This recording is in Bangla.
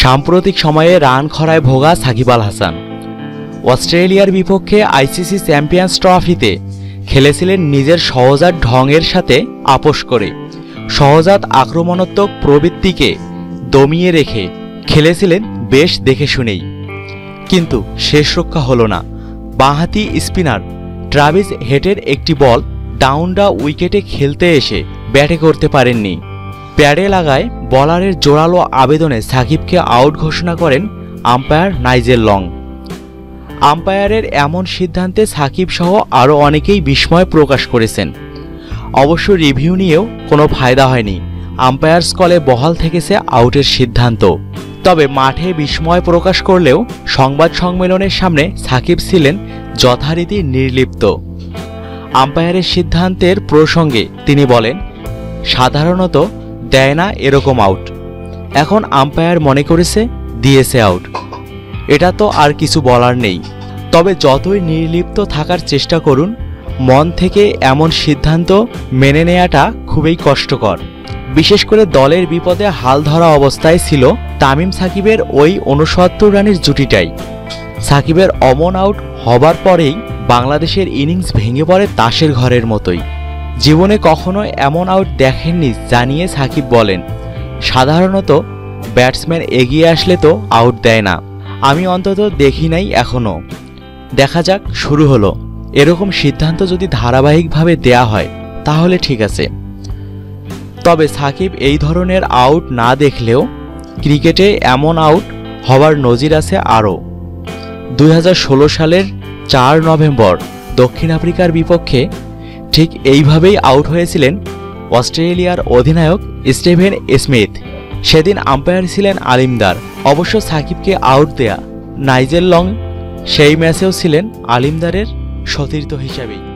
সাম্প্রতিক সময়ে রান খরায় ভোগা সাকিব আল হাসান অস্ট্রেলিয়ার বিপক্ষে আইসিসি চ্যাম্পিয়ন্স ট্রফিতে খেলেছিলেন নিজের সহজাত ঢংয়ের সাথে আপোষ করে। সহজাত আক্রমণাত্মক প্রবৃত্তিকে দমিয়ে রেখে খেলেছিলেন বেশ দেখে শুনেই, কিন্তু শেষ রক্ষা হলো না। বাঁহাতি স্পিনার ট্রাভিস হেডের একটি বল ডাউন দ্য উইকেটে খেলতে এসে ব্যাটে করতে পারেননি। প্যাডে লাগায় বলারের জোরালো আবেদনে সাকিবকে আউট ঘোষণা করেন আম্পায়ার নাইজেল লং। আম্পায়ারের এমন সিদ্ধান্তে সাকিব সহ আরও অনেকেই বিস্ময় প্রকাশ করেছেন। অবশ্য রিভিউ নিয়েও কোনো ফায়দা হয়নি, আম্পায়ার্স কলে বহাল থেকেছে আউটের সিদ্ধান্ত। তবে মাঠে বিস্ময় প্রকাশ করলেও সংবাদ সম্মেলনের সামনে সাকিব ছিলেন যথারীতি নির্লিপ্ত। আম্পায়ারের সিদ্ধান্তের প্রসঙ্গে তিনি বলেন, সাধারণত দেয় না এরকম আউট, এখন আম্পায়ার মনে করেছে দিয়েছে আউট, এটা তো আর কিছু বলার নেই। তবে যতই নির্লিপ্ত থাকার চেষ্টা করুন, মন থেকে এমন সিদ্ধান্ত মেনে নেওয়াটা খুবই কষ্টকর। বিশেষ করে দলের বিপদে হাল ধরা অবস্থায় ছিল তামিম সাকিবের ওই 69 রানের জুটিটাই। সাকিবের অমন আউট হবার পরেই বাংলাদেশের ইনিংস ভেঙে পড়ে তাসের ঘরের মতোই। জীবনে কখনো এমন আউট দেখেননি জানিয়ে সাকিব বলেন, সাধারণত ব্যাটসম্যান এগিয়ে আসলে তো আউট দেয় না, আমি অন্তত দেখি নাই এখনও, দেখা যাক শুরু হলো। এরকম সিদ্ধান্ত যদি ধারাবাহিকভাবে দেয়া হয় তাহলে ঠিক আছে। তবে সাকিব এই ধরনের আউট না দেখলেও ক্রিকেটে এমন আউট হবার নজির আছে আরও। 2016 সালের 4 নভেম্বর দক্ষিণ আফ্রিকার বিপক্ষে ঠিক এইভাবেই আউট হয়েছিলেন অস্ট্রেলিয়ার অধিনায়ক স্টিভেন স্মিথ। সেদিন আম্পায়ার ছিলেন আলিমদার। অবশ্য সাকিবকে আউট দেয়া নাইজেল লং সেই ম্যাচেও ছিলেন আলিমদারের সতীর্থ হিসাবেই।